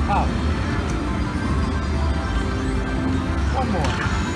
Oh. One more.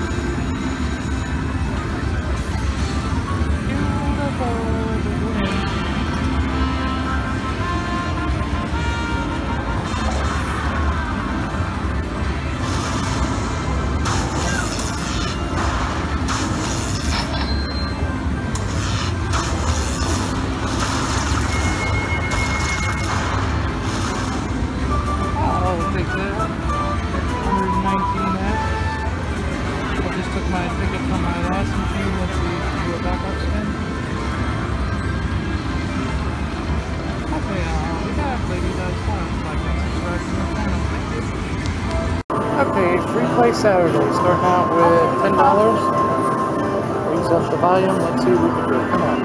Okay, free play Saturday, starting out with $10. Raise up the volume, let's see what we can do. Come on.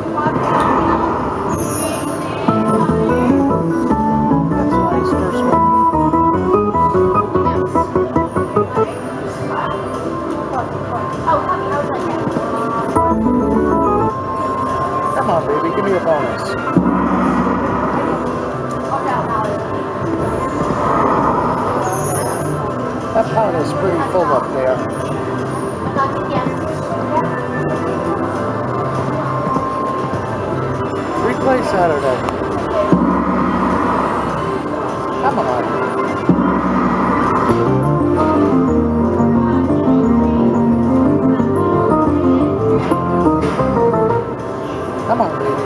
That's a nice first one. Come on, baby, give me a bonus. That pot is pretty full up there. Free play Saturday. Come on. Come on, baby.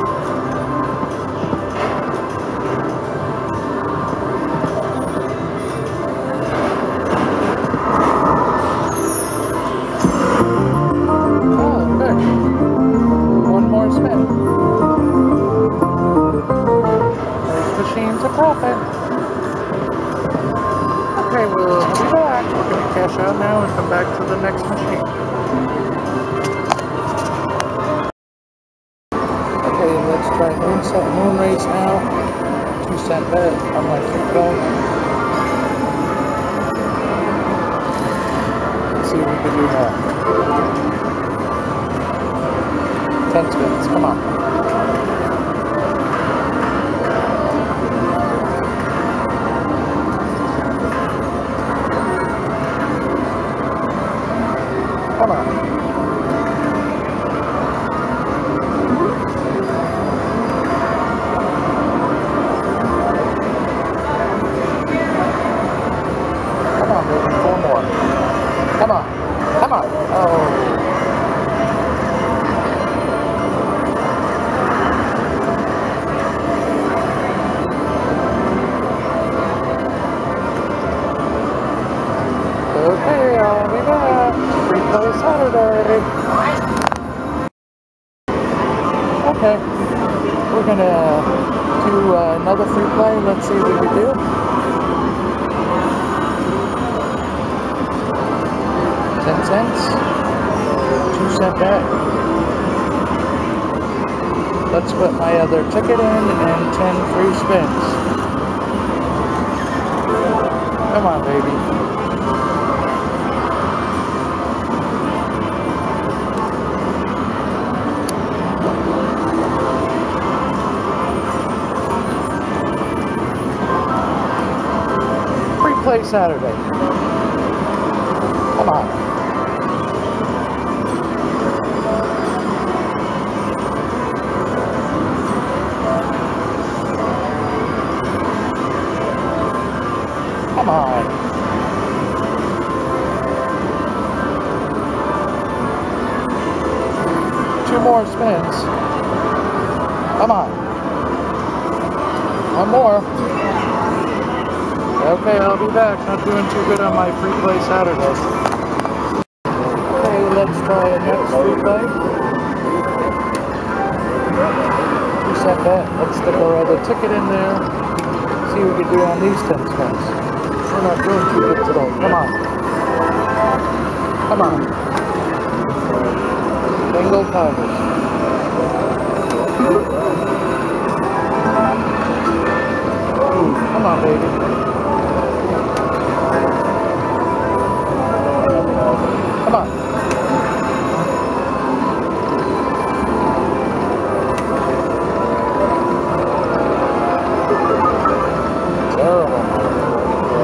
Profit. Okay, we'll be back. We're going to cash out now and come back to the next machine. Okay, let's try moon race now. 2-cent bet on my Chuco. Let's see if we can do more. 10 spins, come on. Come on. Come on, baby. 4 more. Come on. Come on. Oh. Okay, I'll be back. Free play Saturday. Okay, we're gonna do another free play. Let's see what we do. 10 cents, 2-cent bet. Let's put my other ticket in and 10 free spins. Come on, baby. Play Saturday. Come on. Come on. Two more spins. Come on. One more. Okay, I'll be back. Not doing too good on my free play Saturday. Okay, let's try a next free play. 2-cent bet. Let's stick our other ticket in there. See what we can do on these 10 spins. We're not doing too good today. Come on. Come on. Begal Tigers. Come on, baby. Come on. Terrible.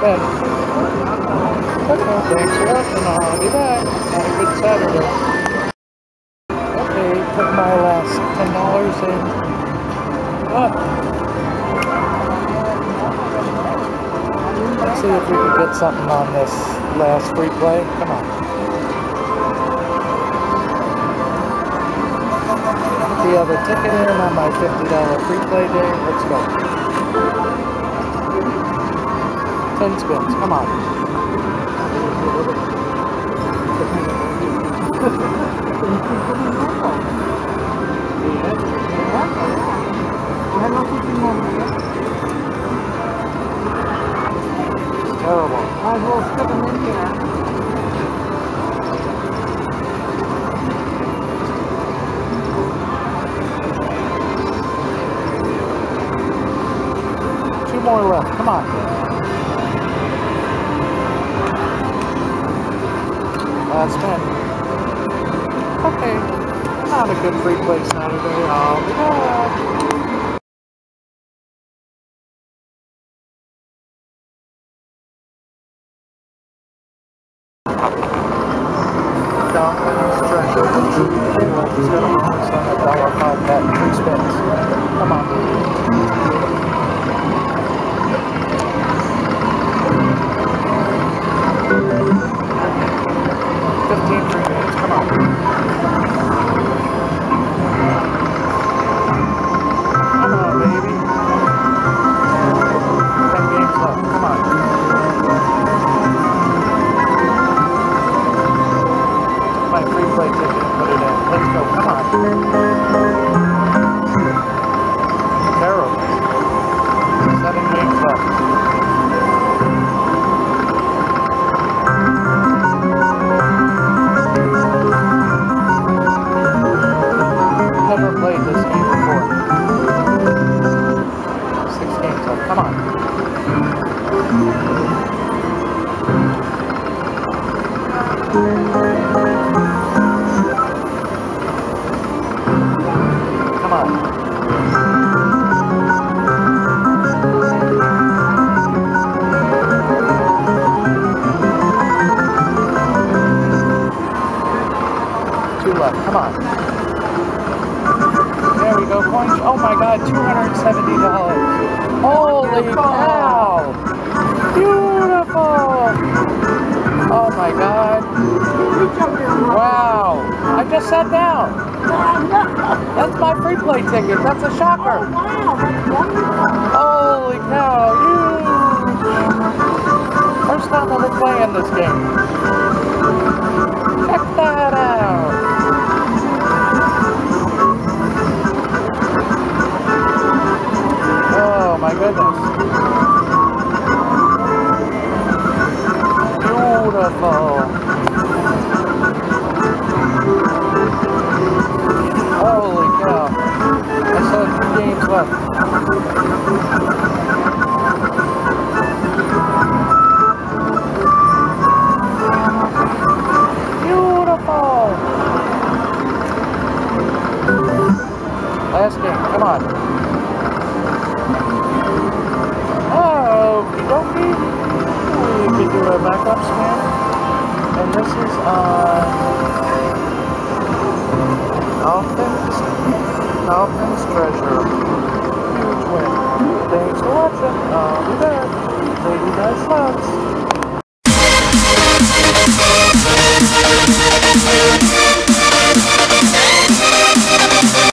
spin. Okay, thanks for watching. I'll be back. Have a good Saturday. Okay, put my last $10 in. Up. Let's see if we can get something on this last free play. Come on. The other ticket in on my $50 free play day. Let's go. 10 spins. Come on. It's terrible. I will stick them in here. More left. Come on. Last spin. Okay. Not a good free play Saturday. I'll be back. Dolphins Treasures BAM BAM. Just got a bonus on a $1.05 bet. 3 spins. Come on, baby. 15 free minutes, come on. Come on, baby. 10 games left, come on. My free play ticket and put it in. Let's go, come on. Terrible. 7 games left. Never played this game before. 6 games left. Come on. Come on. Two left. Come on. There we go, points. Oh my god, $270. Holy cow! Beautiful! Oh my god. Wow. I just sat down. That's my free play ticket. That's a shocker. Holy cow. Huge. First time ever playing this game. Check that out. Oh my goodness. Beautiful. Holy cow. I still have 2 games left. Beautiful. Last game, come on. Okie we can do a backup spin, and this is Dolphins Treasure. Huge win. Thanks for watching. I'll be back. Lady guys loves.